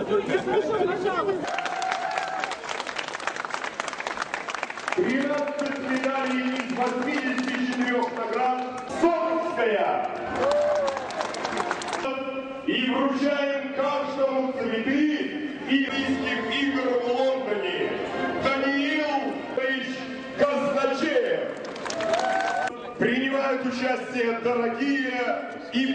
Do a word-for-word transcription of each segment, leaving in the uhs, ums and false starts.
тринадцать медалей из восьмидесяти четырёх наград. Сомская. И вручаем каждому цветы и Олимпийских игр в Лондоне. Даниил Казначеев. Принимают участие дорогие и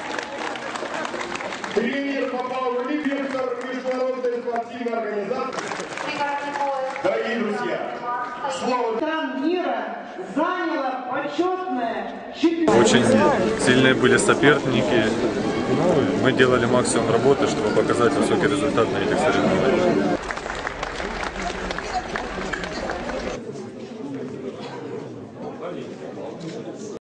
тренер по пауэрлифтингу международной спортивной организации. Дорогие друзья, слово стран мира заняло почетное четвертое. Очень сильные были соперники. Ну, мы делали максимум работы, чтобы показать высокий результат на этих соревнованиях.